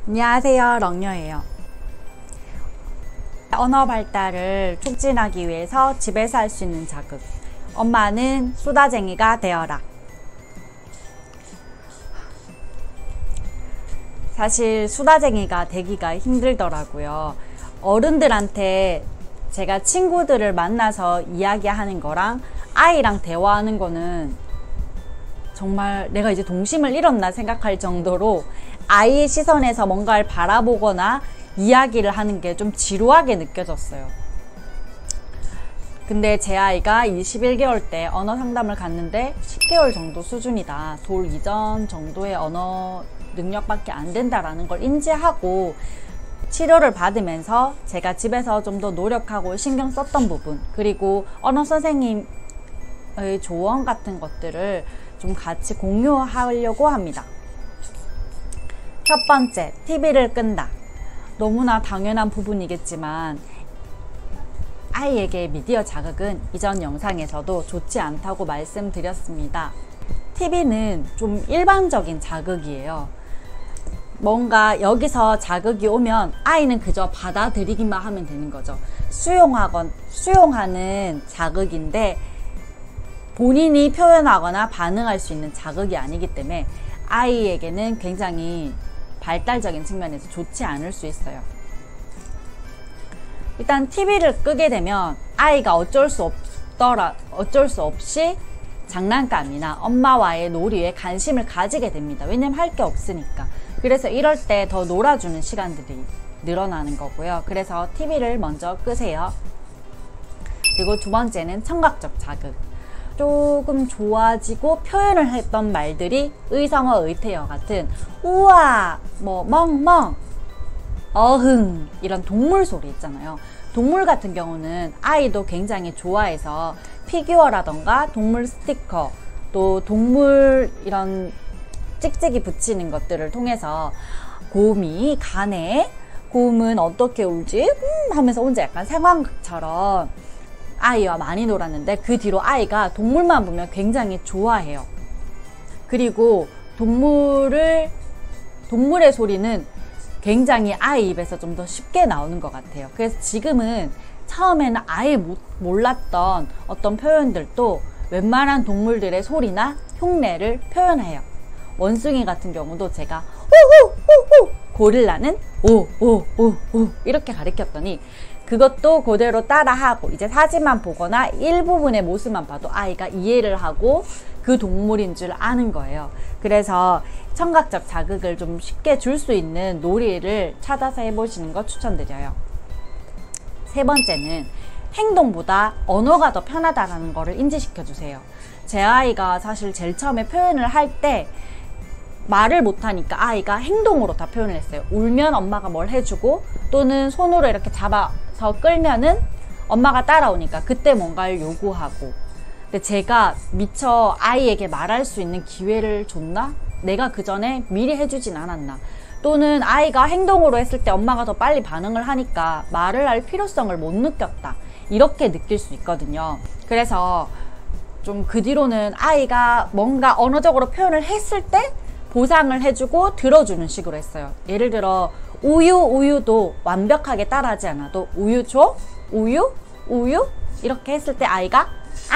안녕하세요, 렁녀예요. 언어 발달을 촉진하기 위해서 집에서 할 수 있는 자극. 엄마는 수다쟁이가 되어라. 사실 수다쟁이가 되기가 힘들더라고요. 어른들한테 제가 친구들을 만나서 이야기하는 거랑 아이랑 대화하는 거는 정말 내가 이제 동심을 잃었나 생각할 정도로 아이의 시선에서 뭔가를 바라보거나 이야기를 하는 게 좀 지루하게 느껴졌어요. 근데 제 아이가 21개월 때 언어 상담을 갔는데 10개월 정도 수준이다. 돌 이전 정도의 언어 능력밖에 안 된다라는 걸 인지하고 치료를 받으면서 제가 집에서 좀 더 노력하고 신경 썼던 부분, 그리고 언어 선생님의 조언 같은 것들을 좀 같이 공유하려고 합니다. 첫 번째, TV를 끈다. 너무나 당연한 부분이겠지만 아이에게 미디어 자극은 이전 영상에서도 좋지 않다고 말씀드렸습니다. TV는 좀 일반적인 자극이에요. 뭔가 여기서 자극이 오면 아이는 그저 받아들이기만 하면 되는 거죠. 수용하는 자극인데 본인이 표현하거나 반응할 수 있는 자극이 아니기 때문에 아이에게는 굉장히 발달적인 측면에서 좋지 않을 수 있어요. 일단 TV를 끄게 되면 아이가 어쩔 수 없이 장난감이나 엄마와의 놀이에 관심을 가지게 됩니다. 왜냐면 할 게 없으니까. 그래서 이럴 때 더 놀아주는 시간들이 늘어나는 거고요. 그래서 TV를 먼저 끄세요. 그리고 두 번째는 청각적 자극. 조금 좋아지고 표현을 했던 말들이 의성어, 의태어 같은 우와, 뭐 멍멍, 어흥 이런 동물 소리 있잖아요. 동물 같은 경우는 아이도 굉장히 좋아해서 피규어라던가 동물 스티커, 또 동물 이런 찍찍이 붙이는 것들을 통해서 곰이 가네, 곰은 어떻게 울지? 하면서 혼자 약간 상황극처럼 아이와 많이 놀았는데 그 뒤로 아이가 동물만 보면 굉장히 좋아해요. 그리고 동물의 소리는 굉장히 아이 입에서 좀 더 쉽게 나오는 것 같아요. 그래서 지금은 처음에는 아예 몰랐던 어떤 표현들도 웬만한 동물들의 소리나 흉내를 표현해요. 원숭이 같은 경우도 제가 호호호호, 고릴라는 오오오오 이렇게 가르쳤더니 그것도 그대로 따라하고 이제 사진만 보거나 일부분의 모습만 봐도 아이가 이해를 하고 그 동물인 줄 아는 거예요. 그래서 청각적 자극을 좀 쉽게 줄 수 있는 놀이를 찾아서 해보시는 거 추천드려요. 세 번째는 행동보다 언어가 더 편하다는 거를 인지시켜 주세요. 제 아이가 사실 제일 처음에 표현을 할 때 말을 못하니까 아이가 행동으로 다 표현을 했어요. 울면 엄마가 뭘 해주고 또는 손으로 이렇게 잡아서 끌면은 엄마가 따라오니까 그때 뭔가를 요구하고. 근데 제가 미처 아이에게 말할 수 있는 기회를 줬나? 내가 그 전에 미리 해주진 않았나? 또는 아이가 행동으로 했을 때 엄마가 더 빨리 반응을 하니까 말을 할 필요성을 못 느꼈다. 이렇게 느낄 수 있거든요. 그래서 좀 그 뒤로는 아이가 뭔가 언어적으로 표현을 했을 때 보상을 해주고 들어주는 식으로 했어요. 예를 들어 우유도 완벽하게 따라하지 않아도 우유 줘? 우유? 이렇게 했을 때 아이가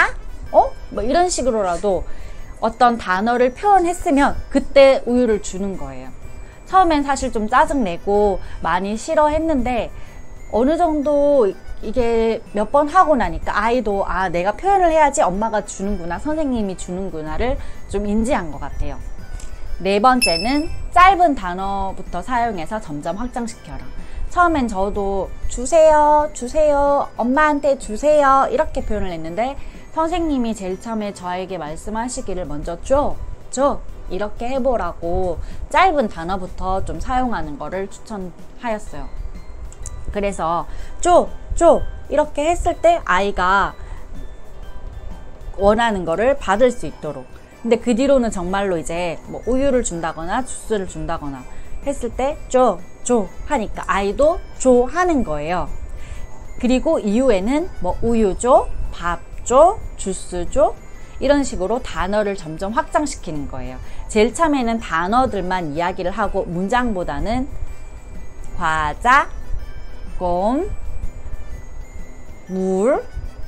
뭐 이런 식으로라도 어떤 단어를 표현했으면 그때 우유를 주는 거예요. 처음엔 사실 좀 짜증내고 많이 싫어했는데 어느 정도 이게 몇 번 하고 나니까 아이도 내가 표현을 해야지 엄마가 주는구나, 선생님이 주는구나를 좀 인지한 것 같아요. 네 번째는 짧은 단어부터 사용해서 점점 확장시켜라. 처음엔 저도 주세요, 엄마한테 주세요 이렇게 표현을 했는데 선생님이 제일 처음에 저에게 말씀하시기를 먼저 줘 이렇게 해보라고 짧은 단어부터 좀 사용하는 거를 추천하였어요. 그래서 줘 이렇게 했을 때 아이가 원하는 거를 받을 수 있도록. 근데 그 뒤로는 정말로 이제 뭐 우유를 준다거나 주스를 준다거나 했을 때 줘 하니까 아이도 줘 하는 거예요. 그리고 이후에는 뭐 우유 줘, 밥 줘, 주스 줘 이런 식으로 단어를 점점 확장시키는 거예요. 제일 처음에는 단어들만 이야기를 하고 문장보다는 과자, 껌, 물,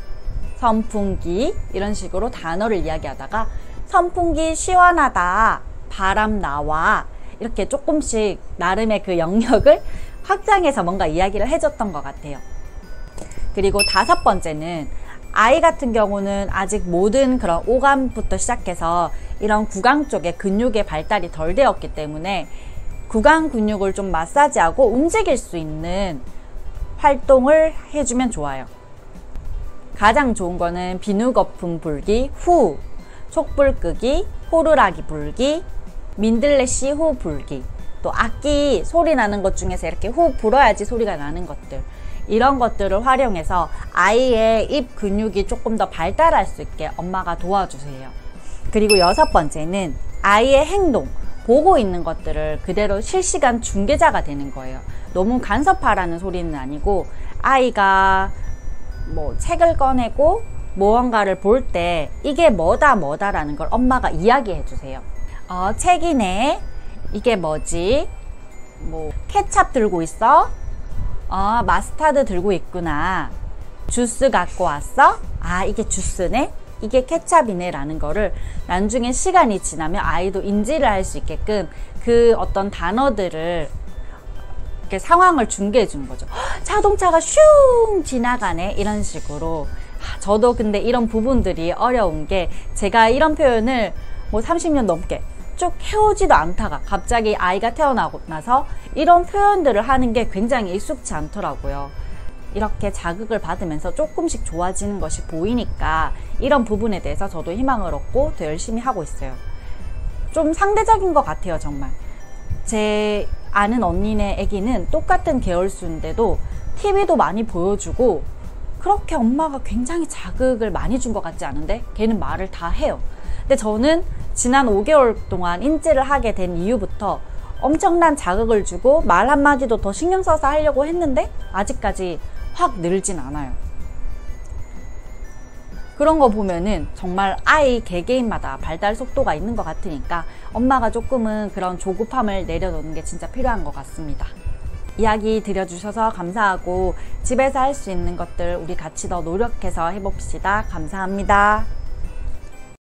선풍기 이런 식으로 단어를 이야기하다가 선풍기 시원하다, 바람 나와 이렇게 조금씩 나름의 그 영역을 확장해서 뭔가 이야기를 해줬던 것 같아요. 그리고 5번째는 아이 같은 경우는 아직 모든 그런 오감부터 시작해서 이런 구강 쪽에 근육의 발달이 덜 되었기 때문에 구강 근육을 좀 마사지하고 움직일 수 있는 활동을 해주면 좋아요. 가장 좋은 거는 비누거품 불기, 후, 촛불 끄기, 호루라기 불기, 민들레씨 후 불기, 또 악기 소리 나는 것 중에서 이렇게 후 불어야지 소리가 나는 것들, 이런 것들을 활용해서 아이의 입 근육이 조금 더 발달할 수 있게 엄마가 도와주세요. 그리고 6번째는 아이의 행동, 보고 있는 것들을 그대로 실시간 중계자가 되는 거예요. 너무 간섭하라는 소리는 아니고 아이가 뭐 책을 꺼내고 무언가를 볼 때 이게 뭐다라는 걸 엄마가 이야기해 주세요. 책이네. 이게 뭐지? 뭐 케찹 들고 있어? 마스타드 들고 있구나. 주스 갖고 왔어? 이게 주스네? 이게 케찹이네 라는 거를 나중에 시간이 지나면 아이도 인지를 할 수 있게끔 그 어떤 단어들을 이렇게 상황을 중계해 주는 거죠. 자동차가 슝 지나가네 이런 식으로. 저도 근데 이런 부분들이 어려운 게 제가 이런 표현을 뭐 30년 넘게 쭉 해오지도 않다가 갑자기 아이가 태어나고 나서 이런 표현들을 하는 게 굉장히 익숙치 않더라고요. 이렇게 자극을 받으면서 조금씩 좋아지는 것이 보이니까 이런 부분에 대해서 저도 희망을 얻고 더 열심히 하고 있어요. 좀 상대적인 것 같아요, 정말. 제 아는 언니네 애기는 똑같은 계열수인데도 TV도 많이 보여주고 그렇게 엄마가 굉장히 자극을 많이 준 것 같지 않은데 걔는 말을 다 해요. 근데 저는 지난 5개월 동안 인지를 하게 된 이후부터 엄청난 자극을 주고 말 한마디도 더 신경 써서 하려고 했는데 아직까지 확 늘진 않아요. 그런 거 보면은 정말 아이 개개인마다 발달 속도가 있는 것 같으니까 엄마가 조금은 그런 조급함을 내려놓는 게 진짜 필요한 것 같습니다. 이야기 들려주셔서 감사하고 집에서 할 수 있는 것들 우리 같이 더 노력해서 해봅시다. 감사합니다.